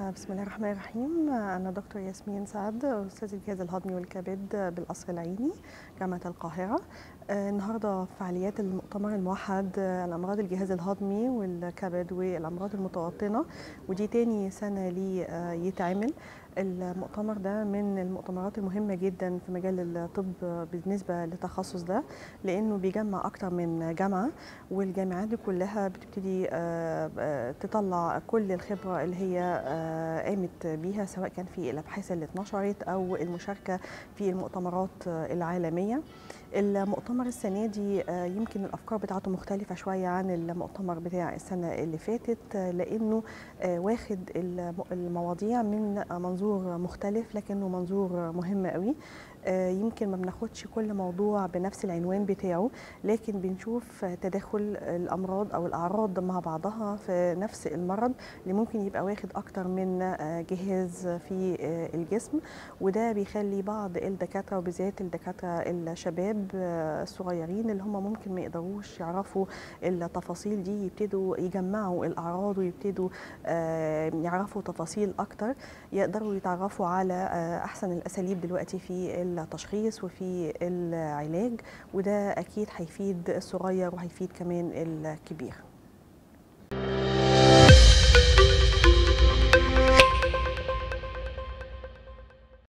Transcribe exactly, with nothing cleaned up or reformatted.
بسم الله الرحمن الرحيم. أنا دكتور ياسمين سعد، أستاذ الجهاز الهضمي والكبد بالقصر العيني جامعة القاهرة. النهارده فعاليات المؤتمر الموحد لأمراض الجهاز الهضمي والكبد والأمراض المتوطنة، ودي تاني سنة ليه يتعمل. المؤتمر ده من المؤتمرات المهمة جدا في مجال الطب بالنسبة للتخصص ده، لأنه بيجمع أكتر من جامعة، والجامعات دي كلها بتبتدي تطلع كل الخبرة اللي هي قامت بيها، سواء كان في الأبحاث اللي اتنشرت أو المشاركة في المؤتمرات العالمية. المؤتمر السنة دي يمكن الأفكار بتاعته مختلفة شوية عن المؤتمر بتاع السنة اللي فاتت، لأنه واخد المواضيع من منظور مختلف لكنه منظور مهم قوي. يمكن ما بناخدش كل موضوع بنفس العنوان بتاعه، لكن بنشوف تداخل الأمراض أو الأعراض مع بعضها في نفس المرض اللي ممكن يبقى واخد أكتر من جهاز في الجسم، وده بيخلي بعض الدكاترة وبالذات الدكاترة الشباب الصغيرين اللي هم ممكن ما يقدروش يعرفوا التفاصيل دي يبتدوا يجمعوا الأعراض ويبتدوا يعرفوا تفاصيل أكتر، يقدروا يتعرفوا على أحسن الأساليب دلوقتي في التشخيص وفي العلاج، وده أكيد هيفيد الصغير وهيفيد كمان الكبير.